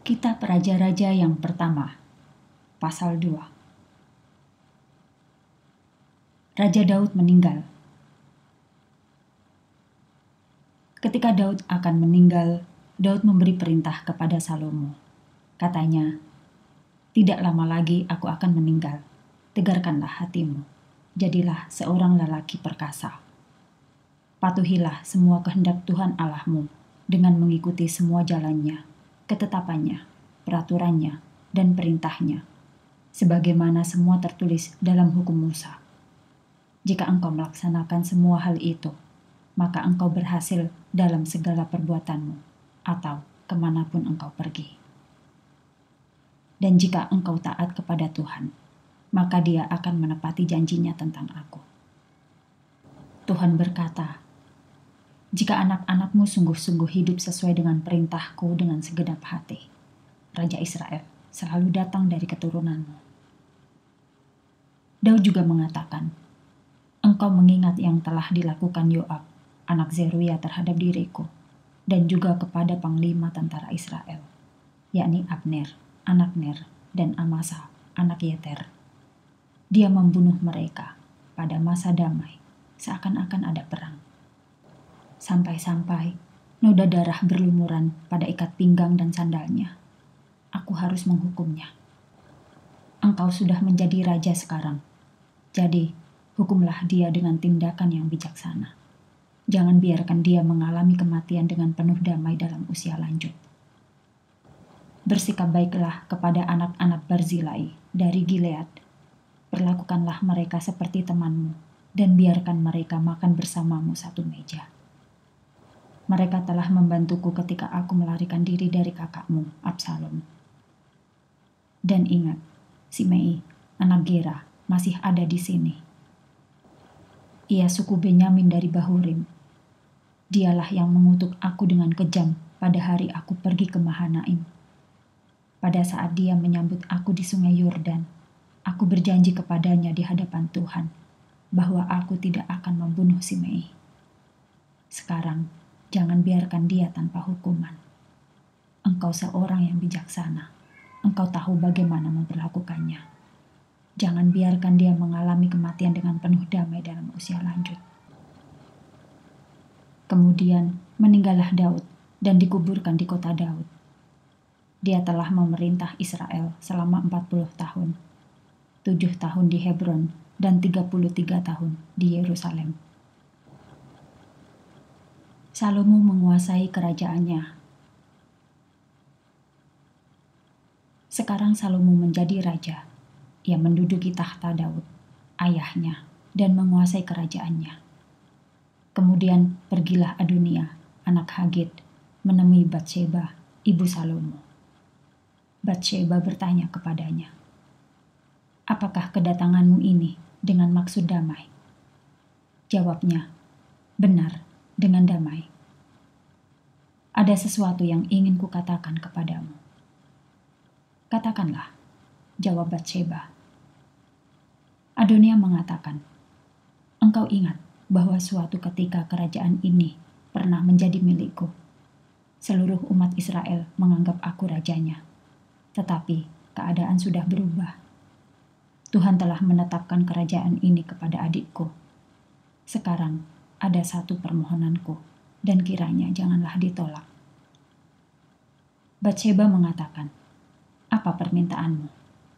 Kitab Raja-Raja yang pertama, pasal 2. Raja Daud meninggal. Ketika Daud akan meninggal, Daud memberi perintah kepada Salomo. Katanya, "Tidak lama lagi aku akan meninggal. Tegarkanlah hatimu. Jadilah seorang lelaki perkasa. Patuhilah semua kehendak Tuhan Allahmu dengan mengikuti semua jalannya, ketetapannya, peraturannya, dan perintahnya, sebagaimana semua tertulis dalam hukum Musa. Jika engkau melaksanakan semua hal itu, maka engkau berhasil dalam segala perbuatanmu, atau kemanapun engkau pergi. Dan jika engkau taat kepada Tuhan, maka Dia akan menepati janjinya tentang aku. Tuhan berkata, jika anak-anakmu sungguh-sungguh hidup sesuai dengan perintahku dengan segenap hati, Raja Israel selalu datang dari keturunanmu." Daud juga mengatakan, "Engkau mengingat yang telah dilakukan Yoab, anak Zeruya terhadap diriku, dan juga kepada panglima tentara Israel, yakni Abner, anak Ner, dan Amasa, anak Yeter. Dia membunuh mereka pada masa damai, seakan-akan ada perang. Sampai-sampai noda darah berlumuran pada ikat pinggang dan sandalnya. Aku harus menghukumnya. Engkau sudah menjadi raja sekarang, jadi hukumlah dia dengan tindakan yang bijaksana. Jangan biarkan dia mengalami kematian dengan penuh damai dalam usia lanjut. Bersikap baiklah kepada anak-anak Barzilai dari Gilead. Perlakukanlah mereka seperti temanmu, dan biarkan mereka makan bersamamu satu meja. Mereka telah membantuku ketika aku melarikan diri dari kakakmu, Absalom. Dan ingat, Simei, anak Gera, masih ada di sini. Ia suku Benyamin dari Bahurim. Dialah yang mengutuk aku dengan kejam pada hari aku pergi ke Mahanaim. Pada saat dia menyambut aku di sungai Yordan, aku berjanji kepadanya di hadapan Tuhan bahwa aku tidak akan membunuh Simei. Sekarang, jangan biarkan dia tanpa hukuman. Engkau seorang yang bijaksana. Engkau tahu bagaimana memperlakukannya. Jangan biarkan dia mengalami kematian dengan penuh damai dalam usia lanjut." Kemudian meninggallah Daud dan dikuburkan di kota Daud. Dia telah memerintah Israel selama 40 tahun, 7 tahun di Hebron dan 33 tahun di Yerusalem. Salomo menguasai kerajaannya. Sekarang Salomo menjadi raja. Ia menduduki tahta Daud, ayahnya, dan menguasai kerajaannya. Kemudian pergilah Adonia, anak Hagit, menemui Batsheba, ibu Salomo. Batsheba bertanya kepadanya, "Apakah kedatanganmu ini dengan maksud damai?" Jawabnya, "Benar, dengan damai. Ada sesuatu yang ingin kukatakan kepadamu." "Katakanlah," jawab Batsheba. Adonia mengatakan, "Engkau ingat bahwa suatu ketika kerajaan ini pernah menjadi milikku. Seluruh umat Israel menganggap aku rajanya. Tetapi keadaan sudah berubah. Tuhan telah menetapkan kerajaan ini kepada adikku. Sekarang ada satu permohonanku, dan kiranya janganlah ditolak." Batsheba mengatakan, "Apa permintaanmu?"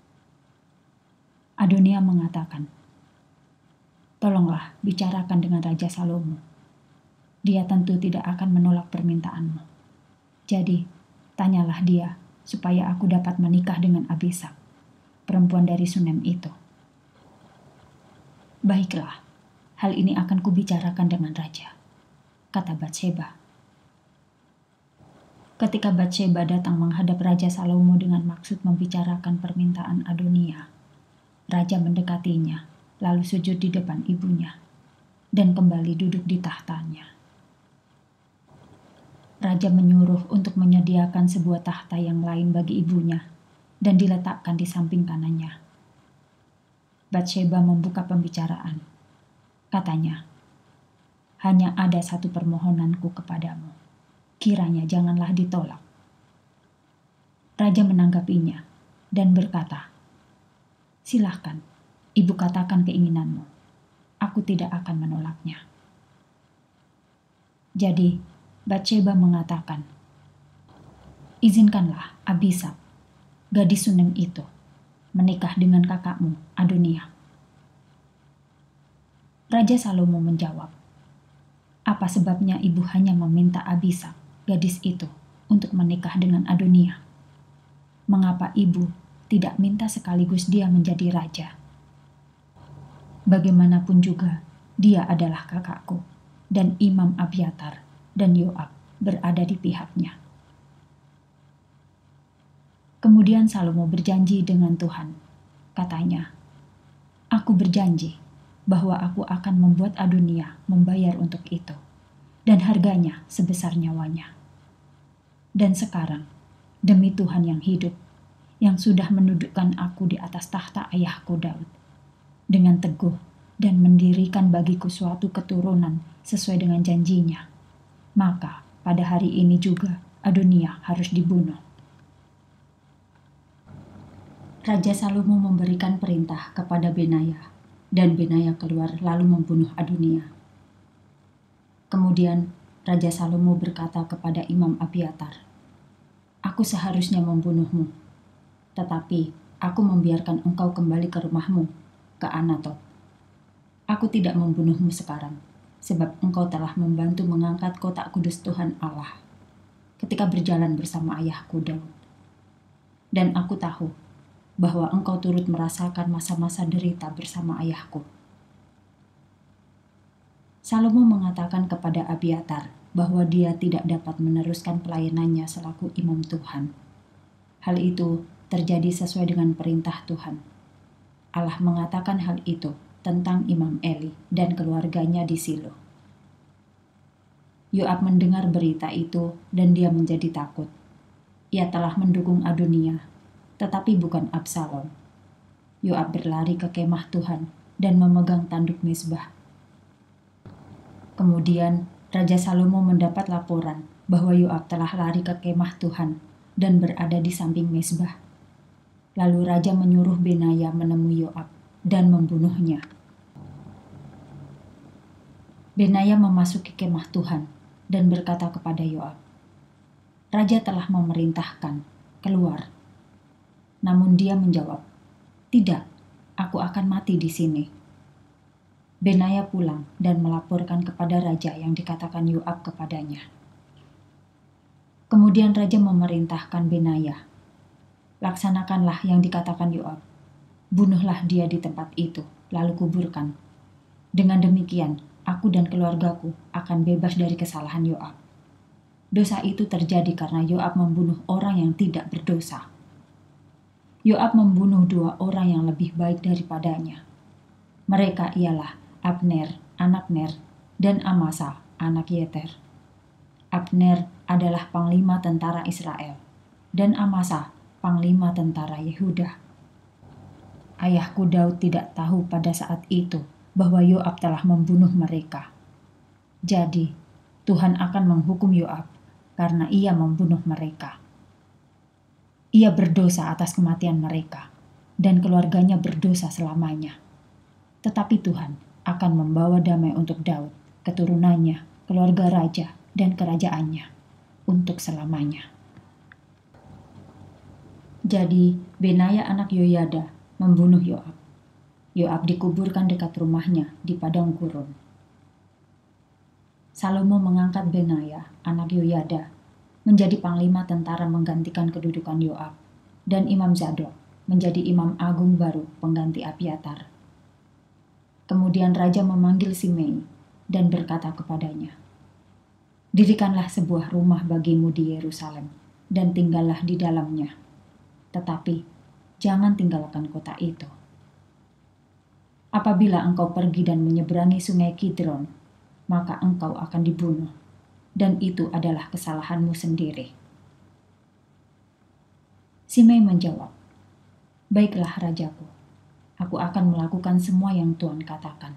Adonia mengatakan, "Tolonglah bicarakan dengan Raja Salomo. Dia tentu tidak akan menolak permintaanmu. Jadi, tanyalah dia supaya aku dapat menikah dengan Abishag, perempuan dari Sunem itu." "Baiklah, hal ini akan kubicarakan dengan raja," kata Batsheba. Ketika Batsheba datang menghadap Raja Salomo dengan maksud membicarakan permintaan Adonia, raja mendekatinya, lalu sujud di depan ibunya, dan kembali duduk di tahtanya. Raja menyuruh untuk menyediakan sebuah tahta yang lain bagi ibunya, dan diletakkan di samping kanannya. Batsheba membuka pembicaraan. Katanya, "Hanya ada satu permohonanku kepadamu. Kiranya janganlah ditolak." Raja menanggapinya dan berkata, "Silahkan, ibu katakan keinginanmu. Aku tidak akan menolaknya." Jadi, Batsheba mengatakan, "Izinkanlah Abisag, gadis Sunem itu, menikah dengan kakakmu, Adonia." Raja Salomo menjawab, "Apa sebabnya ibu hanya meminta Abisag, gadis itu, untuk menikah dengan Adonia? Mengapa ibu tidak minta sekaligus dia menjadi raja? Bagaimanapun juga, dia adalah kakakku, dan Imam Abiatar dan Yoab berada di pihaknya." Kemudian Salomo berjanji dengan Tuhan. Katanya, "Aku berjanji bahwa aku akan membuat Adonia membayar untuk itu, dan harganya sebesar nyawanya. Dan sekarang, demi Tuhan yang hidup, yang sudah menundukkan aku di atas tahta ayahku Daud, dengan teguh dan mendirikan bagiku suatu keturunan sesuai dengan janjinya, maka pada hari ini juga Adonia harus dibunuh." Raja Salomo memberikan perintah kepada Benaya, dan Benaya keluar lalu membunuh Adonia. Kemudian Raja Salomo berkata kepada Imam Abiatar, "Aku seharusnya membunuhmu, tetapi aku membiarkan engkau kembali ke rumahmu, ke Anatot. Aku tidak membunuhmu sekarang, sebab engkau telah membantu mengangkat kotak kudus Tuhan Allah ketika berjalan bersama ayahku Daud. Dan aku tahu bahwa engkau turut merasakan masa-masa derita bersama ayahku." Salomo mengatakan kepada Abiatar bahwa dia tidak dapat meneruskan pelayanannya selaku imam Tuhan. Hal itu terjadi sesuai dengan perintah Tuhan. Allah mengatakan hal itu tentang Imam Eli dan keluarganya di Silo. Yoab mendengar berita itu dan dia menjadi takut. Ia telah mendukung Adonia, tetapi bukan Absalom. Yoab berlari ke kemah Tuhan dan memegang tanduk mezbah. Kemudian Raja Salomo mendapat laporan bahwa Yoab telah lari ke kemah Tuhan dan berada di samping mezbah. Lalu Raja menyuruh Benaya menemui Yoab dan membunuhnya. Benaya memasuki kemah Tuhan dan berkata kepada Yoab, "Raja telah memerintahkan, keluar." Namun dia menjawab, "Tidak, aku akan mati di sini." Benaya pulang dan melaporkan kepada raja yang dikatakan Yoab kepadanya. Kemudian raja memerintahkan Benaya, "Laksanakanlah yang dikatakan Yoab. Bunuhlah dia di tempat itu, lalu kuburkan. Dengan demikian, aku dan keluargaku akan bebas dari kesalahan Yoab. Dosa itu terjadi karena Yoab membunuh orang yang tidak berdosa." Yoab membunuh 2 orang yang lebih baik daripadanya. Mereka ialah Abner, anak Ner, dan Amasa, anak Yeter. Abner adalah panglima tentara Israel, dan Amasa panglima tentara Yehuda. Ayahku Daud tidak tahu pada saat itu bahwa Yoab telah membunuh mereka. Jadi, Tuhan akan menghukum Yoab karena ia membunuh mereka. Ia berdosa atas kematian mereka, dan keluarganya berdosa selamanya. Tetapi Tuhan akan membawa damai untuk Daud, keturunannya, keluarga raja, dan kerajaannya untuk selamanya. Jadi Benaya anak Yoyada membunuh Yoab. Yoab dikuburkan dekat rumahnya di padang gurun. Salomo mengangkat Benaya anak Yoyada menjadi panglima tentara menggantikan kedudukan Yoab, dan Imam Zadok menjadi imam agung baru pengganti Abiatar. Kemudian raja memanggil Simei dan berkata kepadanya, "Dirikanlah sebuah rumah bagimu di Yerusalem dan tinggallah di dalamnya. Tetapi jangan tinggalkan kota itu. Apabila engkau pergi dan menyeberangi sungai Kidron, maka engkau akan dibunuh, dan itu adalah kesalahanmu sendiri." Simei menjawab, "Baiklah rajaku, aku akan melakukan semua yang Tuhan katakan."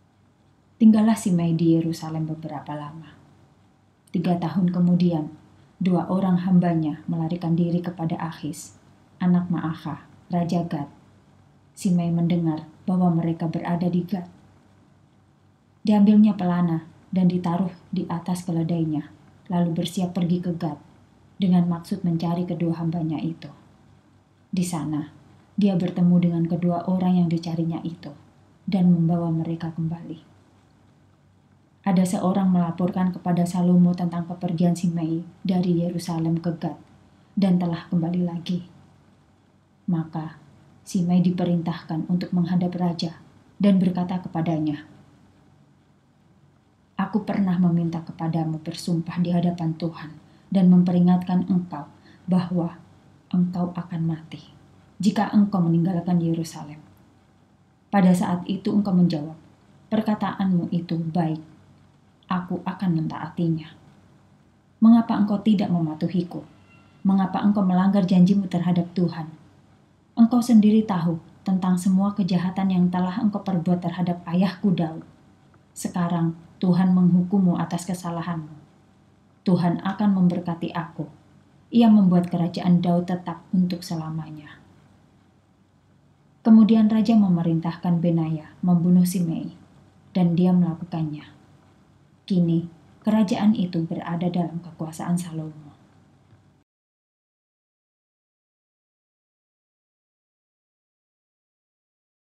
Tinggallah Simei di Yerusalem beberapa lama. 3 tahun kemudian, dua orang hambanya melarikan diri kepada Akhis, anak Maakah, Raja Gad. Simei mendengar bahwa mereka berada di Gad. Diambilnya pelana dan ditaruh di atas keledainya, lalu bersiap pergi ke Gad dengan maksud mencari kedua hambanya itu. Di sana, dia bertemu dengan kedua orang yang dicarinya itu dan membawa mereka kembali. Ada seorang melaporkan kepada Salomo tentang kepergian Simei dari Yerusalem ke Gad dan telah kembali lagi. Maka Simei diperintahkan untuk menghadap raja dan berkata kepadanya, "Aku pernah meminta kepadamu bersumpah di hadapan Tuhan dan memperingatkan engkau bahwa engkau akan mati jika engkau meninggalkan Yerusalem. Pada saat itu engkau menjawab, perkataanmu itu baik. Aku akan mentaatinya. Mengapa engkau tidak mematuhiku? Mengapa engkau melanggar janjimu terhadap Tuhan? Engkau sendiri tahu tentang semua kejahatan yang telah engkau perbuat terhadap ayahku Daud. Sekarang Tuhan menghukummu atas kesalahanmu. Tuhan akan memberkati aku. Ia membuat kerajaan Daud tetap untuk selamanya." Kemudian raja memerintahkan Benaya membunuh Simei, dan dia melakukannya. Kini, kerajaan itu berada dalam kekuasaan Salomo.